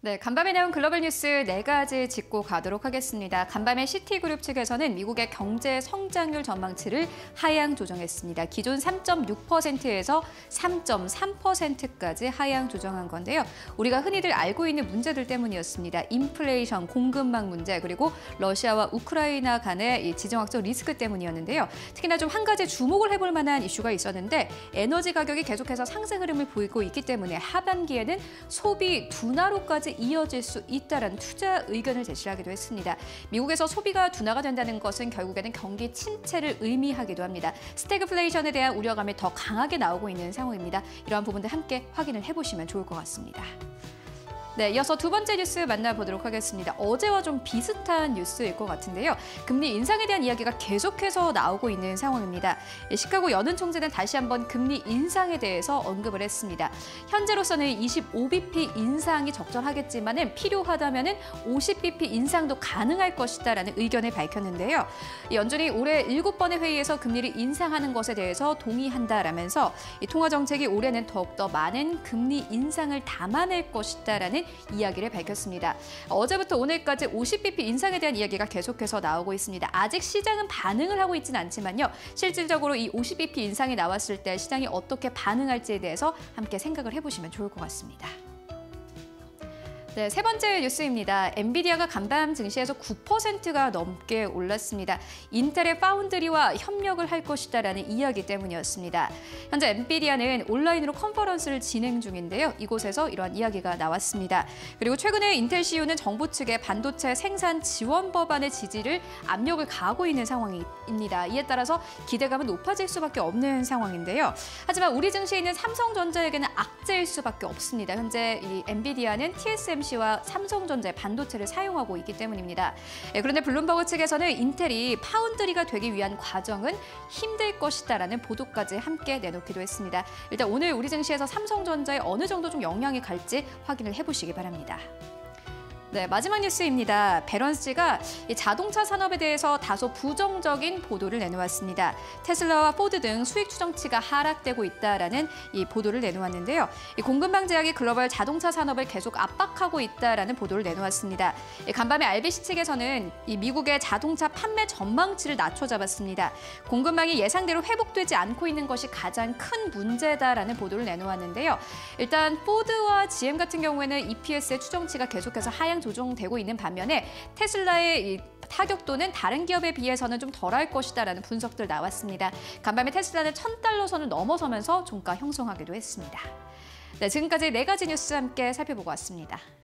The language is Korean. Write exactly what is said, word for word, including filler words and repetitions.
네, 간밤에 나온 글로벌 뉴스 네 가지 짚고 가도록 하겠습니다. 간밤에 시티그룹 측에서는 미국의 경제 성장률 전망치를 하향 조정했습니다. 기존 삼 점 육 퍼센트에서 삼 점 삼 퍼센트까지 하향 조정한 건데요. 우리가 흔히들 알고 있는 문제들 때문이었습니다. 인플레이션, 공급망 문제, 그리고 러시아와 우크라이나 간의 이 지정학적 리스크 때문이었는데요. 특히나 좀 한 가지 주목을 해볼 만한 이슈가 있었는데 에너지 가격이 계속해서 상승 흐름을 보이고 있기 때문에 하반기에는 소비 둔화로까지 이어질 수 있다는 투자 의견을 제시하기도 했습니다. 미국에서 소비가 둔화가 된다는 것은 결국에는 경기 침체를 의미하기도 합니다. 스태그플레이션에 대한 우려감이 더 강하게 나오고 있는 상황입니다. 이러한 부분들 함께 확인을 해보시면 좋을 것 같습니다. 네, 이어서 두 번째 뉴스 만나보도록 하겠습니다. 어제와 좀 비슷한 뉴스일 것 같은데요. 금리 인상에 대한 이야기가 계속해서 나오고 있는 상황입니다. 시카고 연은 총재는 다시 한번 금리 인상에 대해서 언급을 했습니다. 현재로서는 이십오 비피 인상이 적절하겠지만은 필요하다면은 오십 비피 인상도 가능할 것이다라는 의견을 밝혔는데요. 연준이 올해 일곱 번의 회의에서 금리를 인상하는 것에 대해서 동의한다라면서 이 통화 정책이 올해는 더욱더 많은 금리 인상을 담아낼 것이다라는 이야기를 밝혔습니다. 어제부터 오늘까지 오십 비피 인상에 대한 이야기가 계속해서 나오고 있습니다. 아직 시장은 반응을 하고 있지는 않지만요. 실질적으로 이 오십 비피 인상이 나왔을 때 시장이 어떻게 반응할지에 대해서 함께 생각을 해보시면 좋을 것 같습니다. 네, 세 번째 뉴스입니다. 엔비디아가 간밤 증시에서 구 퍼센트가 넘게 올랐습니다. 인텔의 파운드리와 협력을 할 것이다라는 이야기 때문이었습니다. 현재 엔비디아는 온라인으로 컨퍼런스를 진행 중인데요. 이곳에서 이러한 이야기가 나왔습니다. 그리고 최근에 인텔 씨이오는 정부 측의 반도체 생산 지원 법안의 지지를 압력을 가하고 있는 상황입니다. 이에 따라서 기대감은 높아질 수밖에 없는 상황인데요. 하지만 우리 증시에 있는 삼성전자에게는 악재일 수밖에 없습니다. 현재 이 엔비디아는 티에스엠씨와 삼성전자의 반도체를 사용하고 있기 때문입니다. 그런데 블룸버그 측에서는 인텔이 파운드리가 되기 위한 과정은 힘들 것이다라는 보도까지 함께 내놓기도 했습니다. 일단 오늘 우리 증시에서 삼성전자에 어느 정도 좀 영향이 갈지 확인을 해보시기 바랍니다. 네, 마지막 뉴스입니다. 배런스가 이 자동차 산업에 대해서 다소 부정적인 보도를 내놓았습니다. 테슬라와 포드 등 수익 추정치가 하락되고 있다라는 이 보도를 내놓았는데요. 이 공급망 제약이 글로벌 자동차 산업을 계속 압박하고 있다라는 보도를 내놓았습니다. 이 간밤에 알비씨 측에서는 이 미국의 자동차 판매 전망치를 낮춰 잡았습니다. 공급망이 예상대로 회복되지 않고 있는 것이 가장 큰 문제다라는 보도를 내놓았는데요. 일단 포드와 지엠 같은 경우에는 이피에스의 추정치가 계속해서 하향 조정되고 있는 반면에 테슬라의 이 타격도는 다른 기업에 비해서는 좀 덜할 것이다라는 분석들 나왔습니다. 간밤에 테슬라는 천 달러 선을 넘어서면서 종가 형성하기도 했습니다. 네, 지금까지 네 가지 뉴스 함께 살펴보고 왔습니다.